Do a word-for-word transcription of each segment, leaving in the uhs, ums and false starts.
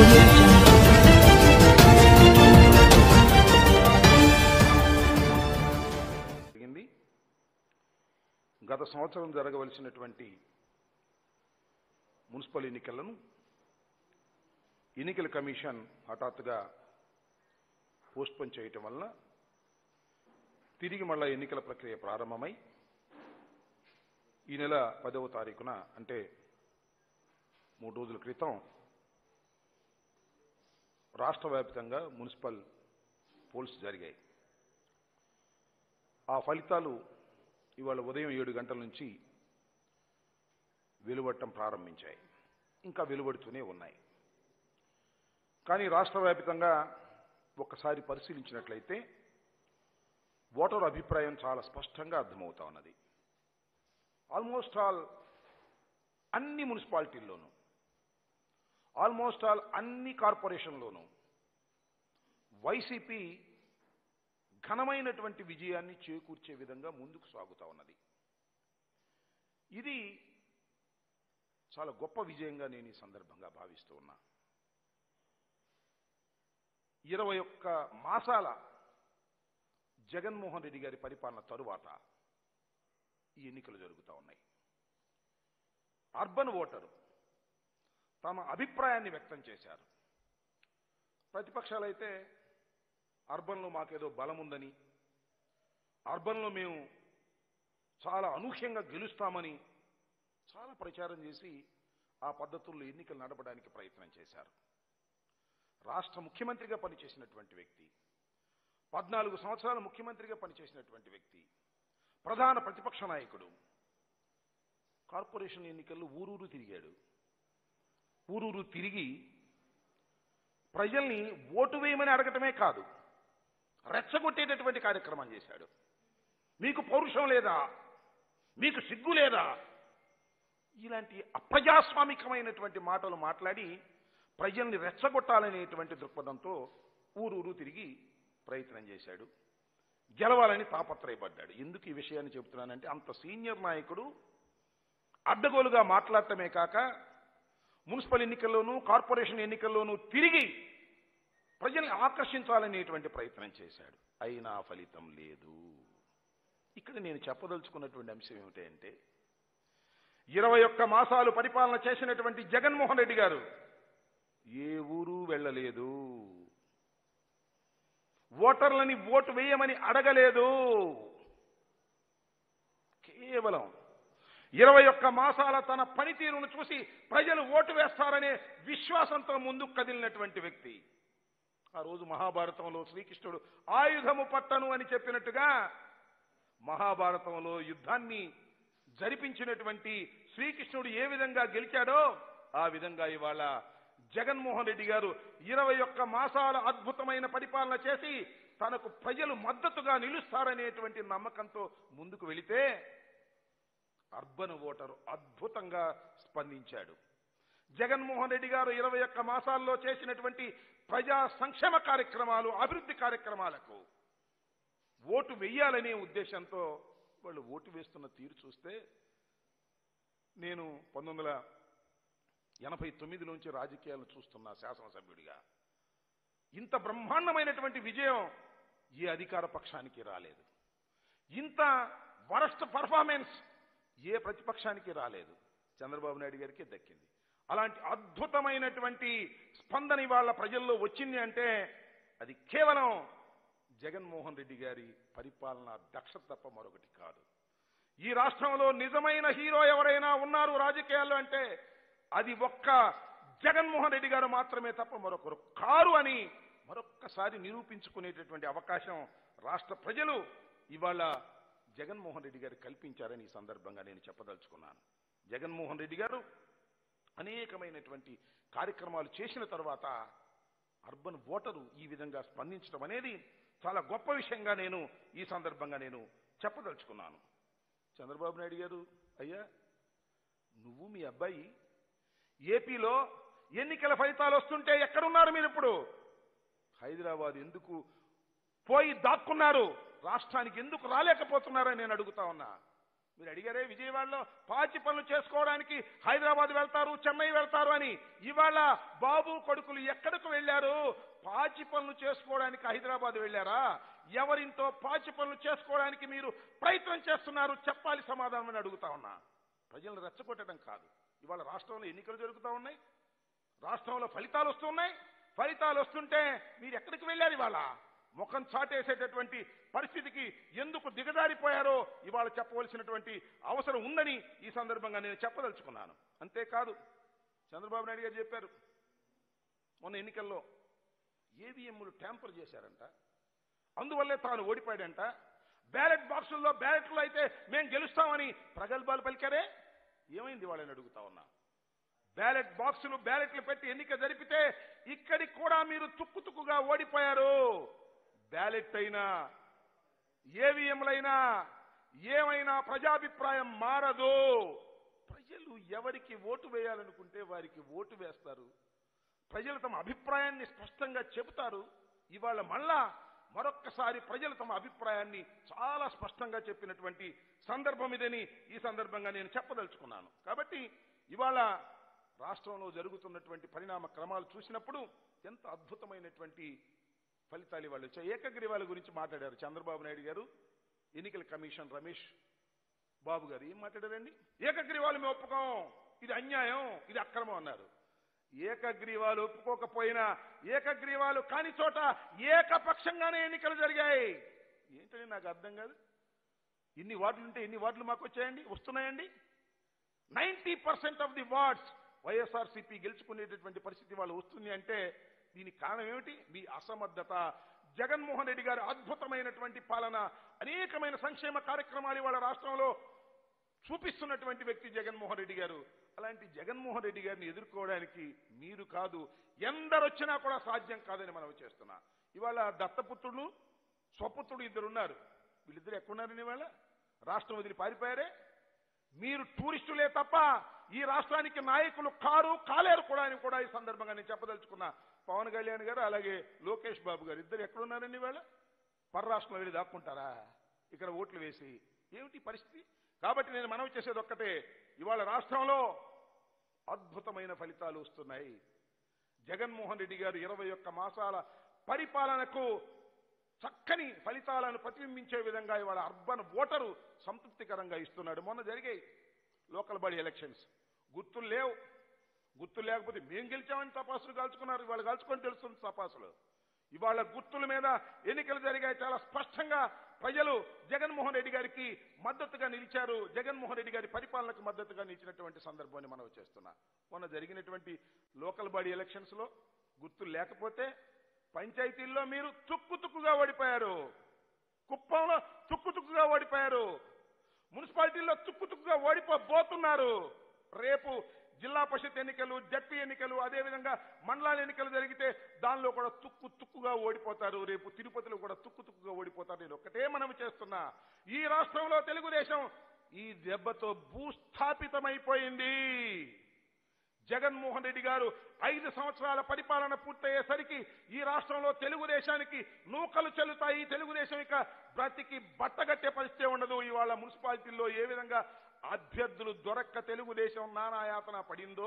audio jungle. గత సంవత్సరం జరగవలసినటువంటి municipal ఎన్నికలను ఎన్నికల కమిషన్ హఠాత్తుగా పోస్ట్పోన్ చేయటం వల్ల తిరిగి మళ్ళా ఎన్నికల ప్రక్రియ ప్రారంభమై ఈ నెల పదవ తారీఖున అంటే మూడు రోజుల క్రితం రాష్ట్ర వ్యాప్తంగా మున్సిపల్ పోల్స్ జరిగాయి. ఆ ఫలితాలు ఇవాళ ఉదయం ఏడు గంటల నుంచి వెలువడటం ప్రారంభించాయి. ఇంకా వెలువడుతూనే ఉన్నాయి. కానీ రాష్ట్ర వ్యాప్తంగా ఒక్కసారి పరిశీలించినట్లయితే ఓటర్ అభిప్రాయం చాలా స్పష్టంగా అర్థమవుతా ఉన్నది. ఆల్మోస్ట్ ఆల్ అన్ని మున్సిపాలిటీల్లోనూ, ఆల్మోస్ట్ ఆల్ అన్ని కార్పొరేషన్లోనూ వైసీపీ ఘనమైనటువంటి విజయాన్ని చేకూర్చే విధంగా ముందుకు సాగుతా ఉన్నది. ఇది చాలా గొప్ప విజయంగా నేను ఈ సందర్భంగా భావిస్తూ ఉన్నా. ఇరవై ఒక్క మాసాల జగన్మోహన్ రెడ్డి గారి పరిపాలన తరువాత ఈ ఎన్నికలు జరుగుతూ ఉన్నాయి. అర్బన్ ఓటరు తమ అభిప్రాయాన్ని వ్యక్తం చేశారు. ప్రతిపక్షాలైతే అర్బన్లో మాకేదో బలం ఉందని, అర్బన్లో మేము చాలా అనూహ్యంగా గెలుస్తామని చాలా ప్రచారం చేసి ఆ పద్ధతుల్లో ఎన్నికలు నడపడానికి ప్రయత్నం చేశారు. రాష్ట్ర ముఖ్యమంత్రిగా పనిచేసినటువంటి వ్యక్తి, పద్నాలుగు సంవత్సరాలు ముఖ్యమంత్రిగా పనిచేసినటువంటి వ్యక్తి, ప్రధాన ప్రతిపక్ష నాయకుడు కార్పొరేషన్ ఎన్నికల్లో ఊరూరు తిరిగాడు. ఊరూరు తిరిగి ప్రజల్ని ఓటు వేయమని అడగటమే కాదు, రెచ్చగొట్టేటటువంటి కార్యక్రమం చేశాడు. మీకు పౌరుషం లేదా, మీకు సిగ్గు లేదా, ఇలాంటి అప్రజాస్వామికమైనటువంటి మాటలు మాట్లాడి ప్రజల్ని రెచ్చగొట్టాలనేటువంటి దృక్పథంతో ఊరూరు తిరిగి ప్రయత్నం చేశాడు. గెలవాలని తాపత్రయపడ్డాడు. ఎందుకు ఈ విషయాన్ని చెబుతున్నానంటే, అంత సీనియర్ నాయకుడు అడ్డగోలుగా మాట్లాడటమే కాక మున్సిపల్ ఎన్నికల్లోనూ కార్పొరేషన్ ఎన్నికల్లోనూ తిరిగి ప్రజల్ని ఆకర్షించాలనేటువంటి ప్రయత్నం చేశాడు. అయినా ఫలితం లేదు. ఇక్కడ నేను చెప్పదలుచుకున్నటువంటి అంశం ఏమిటంటే, ఇరవై ఒక్క మాసాలు పరిపాలన చేసినటువంటి జగన్మోహన్ రెడ్డి గారు ఏ ఊరు వెళ్ళలేదు, ఓటర్లని ఓటు వేయమని అడగలేదు. కేవలం ఇరవై ఒక్క మాసాల తన పనితీరును చూసి ప్రజలు ఓటు వేస్తారనే విశ్వాసంతో ముందుకు కదిలినటువంటి వ్యక్తి. ఆ రోజు మహాభారతంలో శ్రీకృష్ణుడు ఆయుధము పట్టను అని చెప్పినట్టుగా మహాభారతంలో యుద్ధాన్ని జరిపించినటువంటి శ్రీకృష్ణుడు ఏ విధంగా గెలిచాడో ఆ విధంగా ఇవాళ జగన్మోహన్ రెడ్డి గారు ఇరవై ఒక్క మాసాల అద్భుతమైన పరిపాలన చేసి తనకు ప్రజలు మద్దతుగా నిలుస్తారనేటువంటి నమ్మకంతో ముందుకు వెళితే అర్బన్ ఓటరు అద్భుతంగా స్పందించాడు. జగన్మోహన్ రెడ్డి గారు ఇరవై ఒక్క మాసాల్లో చేసినటువంటి ప్రజా సంక్షేమ కార్యక్రమాలు, అభివృద్ధి కార్యక్రమాలకు ఓటు వెయ్యాలనే ఉద్దేశంతో వాళ్ళు ఓటు వేస్తున్న తీరు చూస్తే, నేను పంతొమ్మిది వందల ఎనభై తొమ్మిదిలోంచి రాజకీయాలను చూస్తున్న శాసనసభ్యుడిగా ఇంత బ్రహ్మాండమైనటువంటి విజయం ఏ అధికార పక్షానికి రాలేదు. ఇంత వరస్ట్ పర్ఫార్మెన్స్ ఏ ప్రతిపక్షానికి రాలేదు. చంద్రబాబు నాయుడు గారికి దక్కింది. అలాంటి అద్భుతమైనటువంటి స్పందన ఇవాళ ప్రజల్లో వచ్చింది అంటే అది కేవలం జగన్మోహన్ రెడ్డి గారి పరిపాలన దక్షత తప్ప మరొకటి కాదు. ఈ రాష్ట్రంలో నిజమైన హీరో ఎవరైనా ఉన్నారు రాజకీయాల్లో అంటే అది ఒక్క జగన్మోహన్ రెడ్డి గారు మాత్రమే తప్ప మరొకరు కారు అని మరొక్కసారి నిరూపించుకునేటటువంటి అవకాశం రాష్ట్ర ప్రజలు ఇవాళ జగన్మోహన్ రెడ్డి గారు కల్పించారని ఈ సందర్భంగా నేను చెప్పదలుచుకున్నాను. జగన్మోహన్ రెడ్డి గారు అనేకమైనటువంటి కార్యక్రమాలు చేసిన తర్వాత అర్బన్ ఓటరు ఈ విధంగా స్పందించడం అనేది చాలా గొప్ప విషయంగా నేను ఈ సందర్భంగా నేను చెప్పదలుచుకున్నాను. చంద్రబాబు నాయుడు గారు, అయ్యా నువ్వు మీ అబ్బాయి ఏపీలో ఎన్నికల ఫలితాలు వస్తుంటే ఎక్కడున్నారు మీరు? ఇప్పుడు హైదరాబాద్ ఎందుకు పోయి దాక్కున్నారు? రాష్ట్రానికి ఎందుకు రాలేకపోతున్నారని నేను అడుగుతా ఉన్నా. మీరు అడిగారే విజయవాడలో పాచి పనులు చేసుకోవడానికి హైదరాబాద్ వెళ్తారు, చెన్నై వెళ్తారు అని. ఇవాళ బాబు కొడుకులు ఎక్కడికి వెళ్ళారు? పాచి పనులు చేసుకోవడానికి హైదరాబాద్ వెళ్ళారా? ఎవరింతో పాచి పనులు చేసుకోవడానికి మీరు ప్రయత్నం చేస్తున్నారు? చెప్పాలి సమాధానం అని అడుగుతా ఉన్నా. ప్రజలను రెచ్చగొట్టడం కాదు. ఇవాళ రాష్ట్రంలో ఎన్నికలు జరుగుతూ ఉన్నాయి, రాష్ట్రంలో ఫలితాలు వస్తున్నాయి. ఫలితాలు వస్తుంటే మీరు ఎక్కడికి వెళ్ళారు? ఇవాళ ముఖం చాటేసేటటువంటి పరిస్థితికి ఎందుకు దిగజారిపోయారో ఇవాళ చెప్పవలసినటువంటి అవసరం ఉందని ఈ సందర్భంగా నేను చెప్పదలుచుకున్నాను. అంతేకాదు, చంద్రబాబు నాయుడు గారు చెప్పారు మొన్న ఎన్నికల్లో ఈవీఎంలు ట్యాంపర్ చేశారంట, అందువల్లే తాను ఓడిపోయాడంట. బ్యాలెట్ బాక్సుల్లో బ్యాలెట్లు అయితే మేము గెలుస్తామని ప్రగల్భాలు పలికారే. ఏమైంది వాళ్ళని అడుగుతా ఉన్నా. బ్యాలెట్ బాక్సులు బ్యాలెట్లు పెట్టి ఎన్నిక జరిపితే ఇక్కడికి కూడా మీరు తుక్కు తుక్కుగా ఓడిపోయారు. బ్యాలెట్ అయినా ఏవిఎంలైనా ఏమైనా ప్రజాభిప్రాయం మారదు. ప్రజలు ఎవరికి ఓటు వేయాలనుకుంటే వారికి ఓటు వేస్తారు. ప్రజలు తమ అభిప్రాయాన్ని స్పష్టంగా చెబుతారు. ఇవాళ మళ్ళా మరొక్కసారి ప్రజలు తమ అభిప్రాయాన్ని చాలా స్పష్టంగా చెప్పినటువంటి సందర్భం ఇదని ఈ సందర్భంగా నేను చెప్పదలుచుకున్నాను. కాబట్టి ఇవాళ రాష్ట్రంలో జరుగుతున్నటువంటి పరిణామ క్రమాలు చూసినప్పుడు ఎంత అద్భుతమైనటువంటి ఫలితాలు ఇవాళ వచ్చాయి. ఏకగ్రీవాల గురించి మాట్లాడారు చంద్రబాబు నాయుడు గారు, ఎన్నికల కమిషన్ రమేష్ బాబు గారు. ఏం మాట్లాడారండి? ఏకగ్రీవాలు మేము ఒప్పుకోం, ఇది అన్యాయం, ఇది అక్రమం అన్నారు. ఏకగ్రీవాలు ఒప్పుకోకపోయినా ఏకగ్రీవాలు కాని చోట ఏకపక్షంగానే ఎన్నికలు జరిగాయి. ఏంటని నాకు అర్థం కాదు. ఇన్ని వార్డులు ఉంటే ఎన్ని వార్డులు మాకు వచ్చాయండి, వస్తున్నాయండి. Ninety percent of the wards YSRCP గెలుచుకునేటటువంటి పరిస్థితి వాళ్ళు వస్తుంది అంటే దీనికి కారణం ఏమిటి? మీ అసమర్థత. జగన్మోహన్ రెడ్డి గారి అద్భుతమైనటువంటి పాలన, అనేకమైన సంక్షేమ కార్యక్రమాలు వాళ్ళ రాష్ట్రంలో చూపిస్తున్నటువంటి వ్యక్తి జగన్మోహన్ రెడ్డి గారు. అలాంటి జగన్మోహన్ రెడ్డి గారిని ఎదుర్కోవడానికి మీరు కాదు, ఎందరొచ్చినా కూడా సాధ్యం కాదని మనం చేస్తున్నా. ఇవాళ దత్తపుత్రుడు స్వపుత్రుడు ఇద్దరు ఉన్నారు. వీళ్ళిద్దరు ఎక్కడున్నారని ఇవాళ రాష్ట్రం వదిలి పారిపోయారే. మీరు టూరిస్టులే తప్ప ఈ రాష్ట్రానికి నాయకులు కారు కాలేరు కూడా అని కూడా ఈ సందర్భంగా నేను చెప్పదలుచుకున్నా. పవన్ కళ్యాణ్ గారు అలాగే లోకేష్ బాబు గారు ఇద్దరు ఎక్కడున్నారండి ఇవాళ? పరరాష్ట్రంలో వెళ్ళి దాక్కుంటారా ఇక్కడ ఓట్లు వేసి? ఏమిటి పరిస్థితి? కాబట్టి నేను మనవి చేసేది ఒక్కటే, ఇవాళ రాష్ట్రంలో అద్భుతమైన ఫలితాలు వస్తున్నాయి. జగన్మోహన్ రెడ్డి గారు ఇరవై ఒక్క మాసాల పరిపాలనకు చక్కని ఫలితాలను ప్రతిబింబించే విధంగా ఇవాళ అర్బన్ ఓటరు సంతృప్తికరంగా ఇస్తున్నాడు. మొన్న జరిగాయి లోకల్ బాడీ ఎలక్షన్స్, గుర్తులు లేవు. గుర్తులు లేకపోతే మేం గెలిచామని తపాసులు కాల్చుకున్నారు. ఇవాళ కాల్చుకొని తెలుస్తుంది తపాసులు. ఇవాళ గుర్తుల మీద ఎన్నికలు జరిగాయి. చాలా స్పష్టంగా ప్రజలు జగన్మోహన్ రెడ్డి గారికి మద్దతుగా నిలిచారు. జగన్మోహన్ రెడ్డి గారి పరిపాలనకు మద్దతుగా నిలిచినటువంటి సందర్భాన్ని మనం చేస్తున్నా. మొన్న జరిగినటువంటి లోకల్ బాడీ ఎలక్షన్స్ లో గుర్తులు లేకపోతే పంచాయతీల్లో మీరు తుక్కు తుక్కుగా ఓడిపోయారు. కుప్పంలో తుక్కు తుక్కుగా ఓడిపోయారు. మున్సిపాలిటీల్లో తుక్కు తుక్కుగా ఓడిపోబోతున్నారు. రేపు జిల్లా పరిషత్ ఎన్నికలు, జడ్పీ ఎన్నికలు, అదేవిధంగా మండలాల ఎన్నికలు జరిగితే దానిలో కూడా తుక్కు తుక్కుగా ఓడిపోతారు. రేపు తిరుపతిలో కూడా తుక్కు తుక్కుగా ఓడిపోతారు. నేను ఒక్కటే మనం చేస్తున్నా, ఈ రాష్ట్రంలో తెలుగుదేశం ఈ దెబ్బతో భూస్థాపితమైపోయింది. జగన్మోహన్ రెడ్డి గారు ఐదు సంవత్సరాల పరిపాలన పూర్తయ్యేసరికి ఈ రాష్ట్రంలో తెలుగుదేశానికి నూకలు చెల్లుతాయి. తెలుగుదేశం ఇక బ్రతికి బట్టగట్టే పరిస్థితి ఉండదు. ఇవాళ మున్సిపాలిటీల్లో ఏ విధంగా అభ్యర్థులు దొరక్క తెలుగుదేశం నానాయాతన పడిందో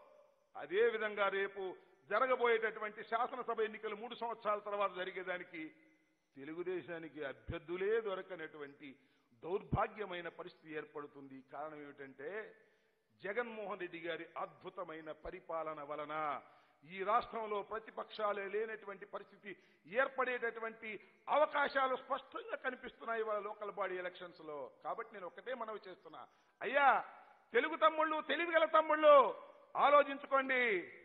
అదే విధంగా రేపు జరగబోయేటటువంటి శాసనసభ ఎన్నికలు మూడు సంవత్సరాల తర్వాత జరిగేదానికి తెలుగుదేశానికి అభ్యర్థులే దొరకనటువంటి దౌర్భాగ్యమైన పరిస్థితి ఏర్పడుతుంది. కారణం ఏమిటంటే జగన్మోహన్ రెడ్డి గారి అద్భుతమైన పరిపాలన వలన ఈ రాష్ట్రంలో ప్రతిపక్షాలే లేనటువంటి పరిస్థితి ఏర్పడేటటువంటి అవకాశాలు స్పష్టంగా కనిపిస్తున్నాయి ఇవాళ లోకల్ బాడీ ఎలక్షన్స్ లో. కాబట్టి నేను ఒక్కటే మనవి చేస్తున్నా, అయ్యా తెలుగు తమ్ముళ్ళు, తెలివిగల తమ్ముళ్ళు ఆలోచించుకోండి.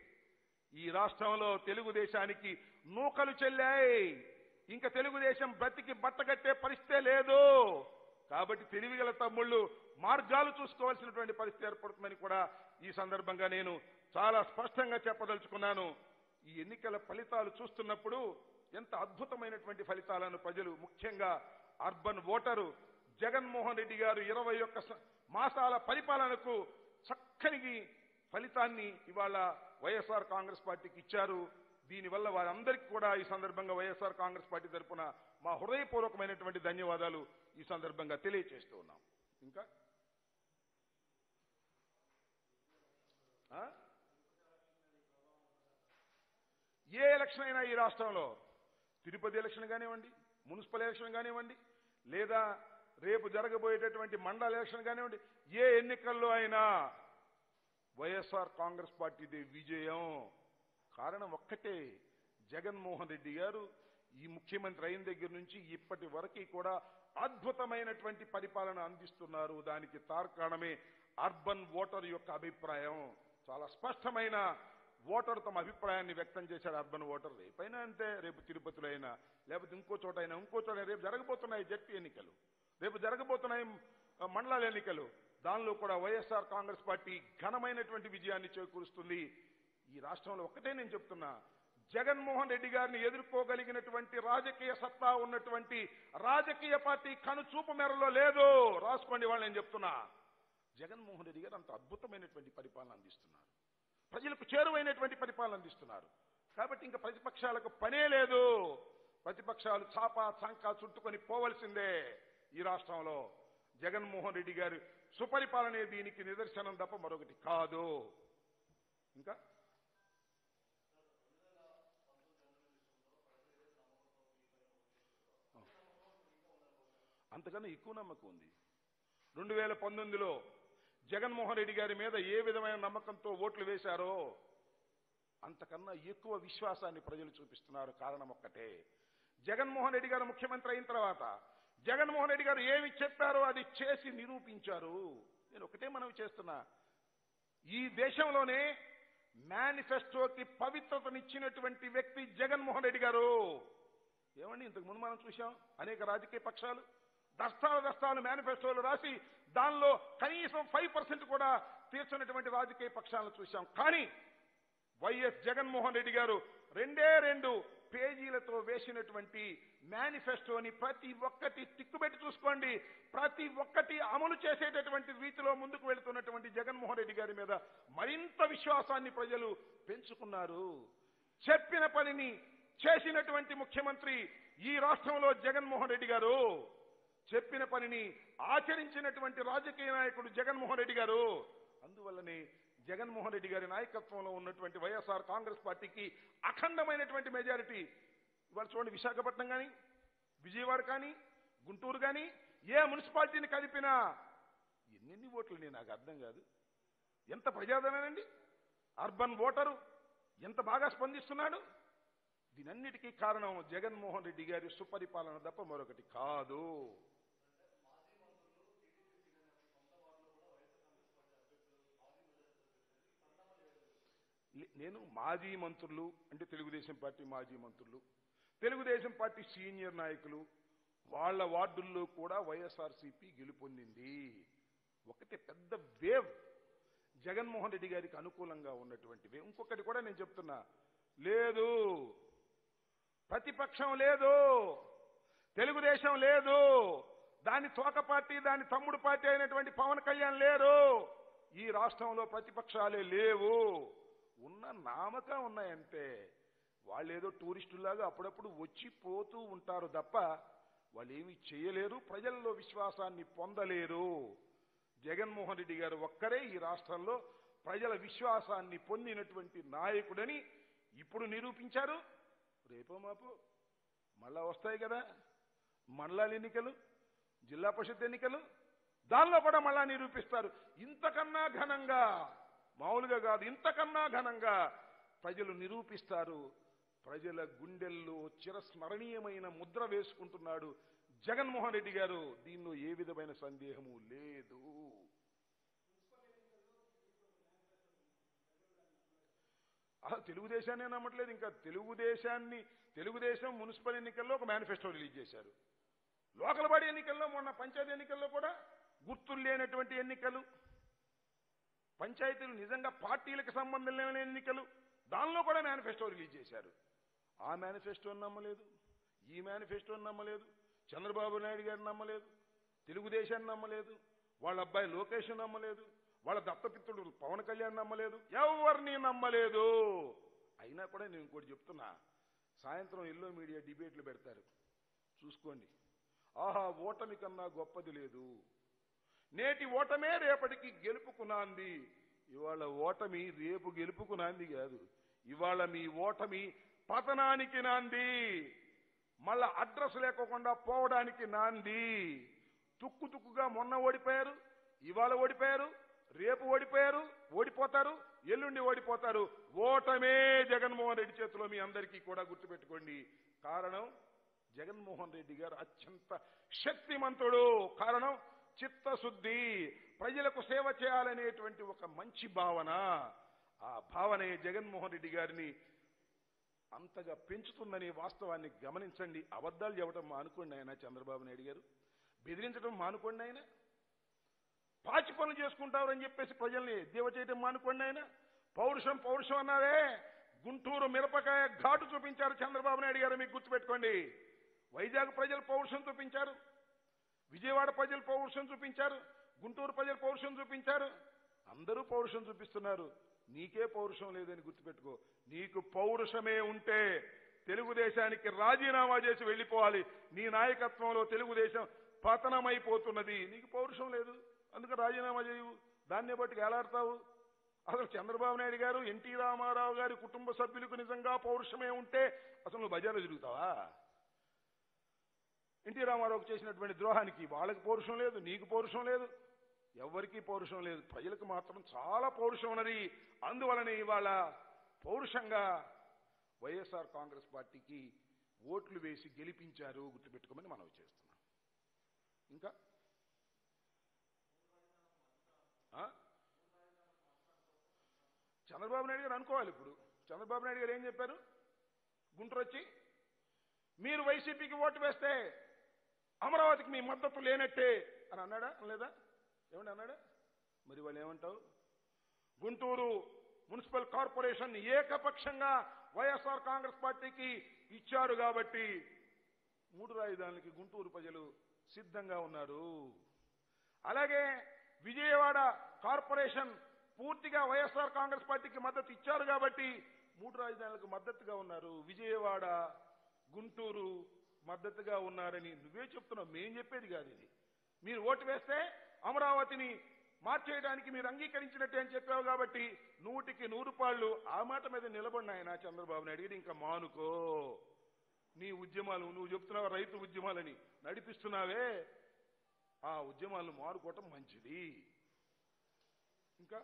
ఈ రాష్ట్రంలో తెలుగుదేశానికి నూకలు చెల్లాయి. ఇంకా తెలుగుదేశం బ్రతికి బట్టగట్టే పరిస్థితే లేదు. కాబట్టి తెలివిగల తమ్ముళ్ళు మార్గాలు చూసుకోవాల్సినటువంటి పరిస్థితి ఏర్పడుతుందని కూడా ఈ సందర్భంగా నేను చాలా స్పష్టంగా చెప్పదలుచుకున్నాను. ఈ ఎన్నికల ఫలితాలు చూస్తున్నప్పుడు ఎంత అద్భుతమైనటువంటి ఫలితాలను ప్రజలు, ముఖ్యంగా అర్బన్ ఓటరు జగన్మోహన్ రెడ్డి గారు ఇరవై ఒక్క మాసాల పరిపాలనకు చక్కని ఫలితాన్ని ఇవాళ వైఎస్ఆర్ కాంగ్రెస్ పార్టీకి ఇచ్చారు. దీనివల్ల వారందరికీ కూడా ఈ సందర్భంగా వైఎస్ఆర్ కాంగ్రెస్ పార్టీ తరఫున మా హృదయపూర్వకమైనటువంటి ధన్యవాదాలు ఈ సందర్భంగా తెలియజేస్తూ ఉన్నాం. ఇంకా ఏ ఎలక్షన్ అయినా ఈ రాష్ట్రంలో తిరుపతి ఎలక్షన్ కానివ్వండి, మున్సిపల్ ఎలక్షన్ కానివ్వండి, లేదా రేపు జరగబోయేటటువంటి మండల ఎలక్షన్ కానివ్వండి, ఏ ఎన్నికల్లో అయినా వైఎస్ఆర్ కాంగ్రెస్ పార్టీదే విజయం. కారణం ఒక్కటే, జగన్మోహన్ రెడ్డి గారు ఈ ముఖ్యమంత్రి అయిన దగ్గర నుంచి ఇప్పటి వరకు కూడా అద్భుతమైనటువంటి పరిపాలన అందిస్తున్నారు. దానికి తార్కాణమే అర్బన్ ఓటర్ యొక్క అభిప్రాయం. చాలా స్పష్టమైన ఓటర్ తమ అభిప్రాయాన్ని వ్యక్తం చేశారు. అర్బన్ ఓటర్ రేపైనా అంతే, రేపు తిరుపతిలో అయినా, లేకపోతే ఇంకో చోట అయినా ఇంకో చోట, రేపు జరగబోతున్నాయి జడ్పీ ఎన్నికలు, రేపు జరగబోతున్నాయి మండలాల ఎన్నికలు. దానిలో కూడా వైఎస్ఆర్ కాంగ్రెస్ పార్టీ ఘనమైనటువంటి విజయాన్ని చేకూరుస్తుంది. ఈ రాష్ట్రంలో ఒక్కటే నేను చెప్తున్నా, జగన్మోహన్ రెడ్డి గారిని ఎదుర్కోగలిగినటువంటి రాజకీయ సత్తా ఉన్నటువంటి రాజకీయ పార్టీ కనుచూపు మేరలో లేదు. రాసుకోండి వాళ్ళు, నేను చెప్తున్నా. జగన్మోహన్ రెడ్డి గారు అంత అద్భుతమైనటువంటి పరిపాలన అందిస్తున్నారు, ప్రజలకు చేరువైనటువంటి పరిపాలన అందిస్తున్నారు. కాబట్టి ఇంకా ప్రతిపక్షాలకు పనే లేదు. ప్రతిపక్షాలు చాపా చంకా చుట్టుకొని పోవలసిందే. ఈ రాష్ట్రంలో జగన్మోహన్ రెడ్డి గారి సుపరిపాలనే దీనికి నిదర్శనం తప్ప మరొకటి కాదు. ఇంకా అంతకన్నా ఎక్కువ నమ్మకం ఉంది. రెండు వేల పంతొమ్మిదిలో జగన్మోహన్ రెడ్డి గారి మీద ఏ విధమైన నమ్మకంతో ఓట్లు వేశారో అంతకన్నా ఎక్కువ విశ్వాసాన్ని ప్రజలు చూపిస్తున్నారు. కారణం ఒక్కటే, జగన్మోహన్ రెడ్డి గారు ముఖ్యమంత్రి అయిన తర్వాత జగన్మోహన్ రెడ్డి గారు ఏమి చెప్పారో అది చేసి నిరూపించారు. నేను ఒకటే మనవి చేస్తున్నా, ఈ దేశంలోనే మేనిఫెస్టోకి పవిత్రతనిచ్చినటువంటి వ్యక్తి జగన్మోహన్ రెడ్డి గారు. ఏమండి, ఇంతకు ముందు మనం చూశాం అనేక రాజకీయ పక్షాలు దస్తాల దస్తాలు మేనిఫెస్టోలు రాసి దానిలో కనీసం ఫైవ్ పర్సెంట్ కూడా తీర్చినటువంటి రాజకీయ పక్షాలను చూశాం. కానీ వైఎస్ జగన్మోహన్ రెడ్డి గారు రెండే రెండు పేజీలతో వేసినటువంటి మేనిఫెస్టోని ప్రతి ఒక్కటి టిక్కుబెట్టి చూసుకోండి, ప్రతి ఒక్కటి అమలు చేసేటటువంటి రీతిలో ముందుకు వెళుతున్నటువంటి జగన్మోహన్ రెడ్డి గారి మీద మరింత విశ్వాసాన్ని ప్రజలు పెంచుకున్నారు. చెప్పిన పనిని చేసినటువంటి ముఖ్యమంత్రి ఈ రాష్ట్రంలో జగన్మోహన్ రెడ్డి గారు, చెప్పిన పనిని ఆచరించినటువంటి రాజకీయ నాయకుడు జగన్మోహన్ రెడ్డి గారు. అందువల్లనే జగన్మోహన్ రెడ్డి గారి నాయకత్వంలో ఉన్నటువంటి వైఎస్ఆర్ కాంగ్రెస్ పార్టీకి అఖండమైనటువంటి మెజారిటీ. ఇవాళ చూడండి, విశాఖపట్నం కానీ, విజయవాడ కానీ, గుంటూరు కానీ ఏ మున్సిపాలిటీని కలిపినా ఎన్నెన్ని ఓట్లు నేను నాకు అర్థం కాదు. ఎంత ప్రజాదరణండి, అర్బన్ ఓటరు ఎంత బాగా స్పందిస్తున్నాడు. దీనన్నిటికీ కారణం జగన్మోహన్ రెడ్డి గారి సుపరిపాలన తప్ప మరొకటి కాదు. నేను మాజీ మంత్రులు అంటే తెలుగుదేశం పార్టీ మాజీ మంత్రులు, తెలుగుదేశం పార్టీ సీనియర్ నాయకులు, వాళ్ళ వార్డుల్లో కూడా వైఎస్ఆర్సీపీ గెలుపొందింది. ఒకటి పెద్ద వేవ్ జగన్మోహన్ రెడ్డి గారికి అనుకూలంగా ఉన్నటువంటి వేవ్. ఇంకొకటి కూడా నేను చెప్తున్నా, లేదు ప్రతిపక్షం లేదు, తెలుగుదేశం లేదు, దాని తోక పార్టీ దాని తమ్ముడు పార్టీ అయినటువంటి పవన్ కళ్యాణ్ లేరు. ఈ రాష్ట్రంలో ప్రతిపక్షాలే లేవు, ఉన్న నామక ఉన్నాయంతే. వాళ్ళు ఏదో టూరిస్టులాగా అప్పుడప్పుడు వచ్చి పోతూ ఉంటారు తప్ప వాళ్ళు ఏమీ చేయలేరు, ప్రజల్లో విశ్వాసాన్ని పొందలేరు. జగన్మోహన్ రెడ్డి గారు ఒక్కరే ఈ రాష్ట్రంలో ప్రజల విశ్వాసాన్ని పొందినటువంటి నాయకుడని ఇప్పుడు నిరూపించారు. రేపో మాపో మళ్ళా వస్తాయి కదా మండలాల ఎన్నికలు, జిల్లా పరిషత్ ఎన్నికలు, దానిలో కూడా మళ్ళా నిరూపిస్తారు. ఇంతకన్నా ఘనంగా, మామూలుగా కాదు, ఇంతకన్నా ఘనంగా ప్రజలు నిరూపిస్తారు. ప్రజల గుండెల్లో చిరస్మరణీయమైన ముద్ర వేసుకుంటున్నాడు జగన్మోహన్ రెడ్డి గారు. దీనిలో ఏ విధమైన సందేహము లేదు. అసలు తెలుగుదేశాన్ని నమ్మట్లేదు. ఇంకా తెలుగుదేశాన్ని తెలుగుదేశం మున్సిపల్ ఎన్నికల్లో ఒక మేనిఫెస్టో రిలీజ్ చేశారు. లోకల్ బాడీ ఎన్నికల్లో, మొన్న పంచాయతీ ఎన్నికల్లో కూడా గుర్తులు లేనటువంటి ఎన్నికలు, పంచాయతీలు నిజంగా పార్టీలకు సంబంధం లేని ఎన్నికలు, దానిలో కూడా మేనిఫెస్టో రిలీజ్ చేశారు. ఆ మేనిఫెస్టోని నమ్మలేదు, ఈ మేనిఫెస్టోని నమ్మలేదు, చంద్రబాబు నాయుడు గారిని నమ్మలేదు, తెలుగుదేశాన్ని నమ్మలేదు, వాళ్ళ అబ్బాయి లోకేష్ నమ్మలేదు, వాళ్ళ దత్తపిత్రుడు పవన్ కళ్యాణ్ నమ్మలేదు, ఎవరిని నమ్మలేదు. అయినా కూడా నేను ఇంకోటి చెప్తున్నా, సాయంత్రం ఎల్లో మీడియా డిబేట్లు పెడతారు, చూసుకోండి. ఆహా, ఓటమి కన్నా గొప్పది లేదు, నేటి ఓటమే రేపటికి గెలుపుకునాంది. ఇవాళ ఓటమి రేపు గెలుపుకు నాంది కాదు. ఇవాళ మీ ఓటమి పతనానికి నాంది, మళ్ళా అడ్రస్ లేకోకుండా పోవడానికి నాంది. తుక్కు తుక్కుగా మొన్న ఓడిపోయారు, ఇవాళ ఓడిపోయారు, రేపు ఓడిపోయారు, ఓడిపోతారు, ఎల్లుండి ఓడిపోతారు. ఓటమే జగన్మోహన్ రెడ్డి చేతిలో. మీ అందరికీ కూడా గుర్తుపెట్టుకోండి. కారణం జగన్మోహన్ రెడ్డి గారు అత్యంత శక్తిమంతుడు. కారణం చిత్తశుద్ధి, ప్రజలకు సేవ చేయాలనేటువంటి ఒక మంచి భావన. ఆ భావనే జగన్మోహన్ రెడ్డి గారిని అంతగా పెంచుతుందనే వాస్తవాన్ని గమనించండి. అబద్ధాలు చెప్పడం మానుకోండి ఆయన చంద్రబాబు నాయుడు గారు, బెదిరించడం మానుకోండి ఆయన, పాచి పనులు చేసుకుంటారని చెప్పేసి ప్రజల్ని ఎద్దేవా చేయడం మానుకోండి ఆయన. పౌరుషం పౌరుషం అన్నారే, గుంటూరు మిరపకాయ ఘాటు చూపించారు చంద్రబాబు నాయుడు గారు, మీకు గుర్తుపెట్టుకోండి. వైజాగ్ ప్రజలు పౌరుషం చూపించారు, విజయవాడ ప్రజలు పౌరుషం చూపించారు, గుంటూరు ప్రజలు పౌరుషం చూపించారు. అందరూ పౌరుషం చూపిస్తున్నారు, నీకే పౌరుషం లేదని గుర్తుపెట్టుకో. నీకు పౌరుషమే ఉంటే తెలుగుదేశానికి రాజీనామా చేసి వెళ్ళిపోవాలి. నీ నాయకత్వంలో తెలుగుదేశం పతనమైపోతున్నది. నీకు పౌరుషం లేదు, అందుకే రాజీనామా చేయవు. దాన్నే బట్టి ఏలాడతావు. అసలు చంద్రబాబు నాయుడు గారు, ఎన్టీ రామారావు గారి కుటుంబ సభ్యులకు నిజంగా పౌరుషమే ఉంటే అసలు నువ్వు బజార్లో తిరుగుతావా? ఎన్టీ రామారావుకు చేసినటువంటి ద్రోహానికి వాళ్ళకి పౌరుషం లేదు, నీకు పౌరుషం లేదు, ఎవరికీ పౌరుషం లేదు. ప్రజలకు మాత్రం చాలా పౌరుషం ఉన్నది. అందువలన ఇవాళ పౌరుషంగా వైఎస్ఆర్ కాంగ్రెస్ పార్టీకి ఓట్లు వేసి గెలిపించారు. గుర్తుపెట్టుకోమని మనం చేస్తున్నాం. ఇంకా చంద్రబాబు నాయుడు గారు అనుకోవాలి. ఇప్పుడు చంద్రబాబు నాయుడు గారు ఏం చెప్పారు? గుంటూరు వచ్చి మీరు వైసీపీకి ఓటు వేస్తే అమరావతికి మీ మద్దతు లేనట్టే అని అన్నాడా లేదా? ఏమండి అన్నాడా? మరి వాళ్ళు ఏమంటావు? గుంటూరు మున్సిపల్ కార్పొరేషన్ ఏకపక్షంగా వైఎస్ఆర్ కాంగ్రెస్ పార్టీకి ఇచ్చారు కాబట్టి మూడు రాజధానులకి గుంటూరు ప్రజలు సిద్ధంగా ఉన్నారు. అలాగే విజయవాడ కార్పొరేషన్ పూర్తిగా వైఎస్ఆర్ కాంగ్రెస్ పార్టీకి మద్దతు ఇచ్చారు కాబట్టి మూడు రాజధానులకు మద్దతుగా ఉన్నారు. విజయవాడ, గుంటూరు మద్దతుగా ఉన్నారని నువ్వే చెప్తున్నావు, మేం చెప్పేది కాదు ఇది. మీరు ఓటు వేస్తే అమరావతిని మార్చేయడానికి మీరు అంగీకరించినట్టే అని చెప్పావు కాబట్టి నూటికి నూరు పాళ్ళు ఆ మాట మీద నిలబడిన ఆయన చంద్రబాబు నాయుడు గారు. ఇంకా మానుకో నీ ఉద్యమాలు. నువ్వు చెప్తున్నావు రైతు ఉద్యమాలని నడిపిస్తున్నావే, ఆ ఉద్యమాలను మారుకోవటం మంచిది. ఇంకా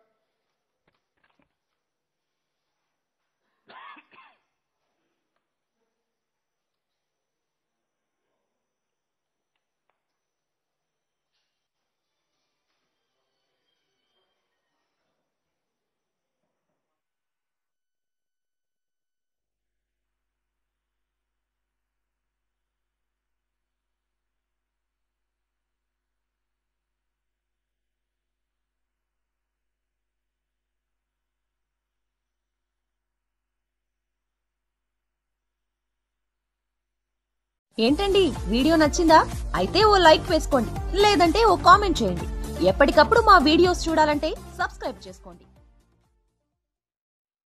ఏంటండి వీడియో నచ్చిందా? అయితే ఓ లైక్ వేసుకోండి, లేదంటే ఓ కామెంట్ చేయండి. ఎప్పటికప్పుడు మా వీడియోస్ చూడాలంటే సబ్స్క్రైబ్ చేసుకోండి.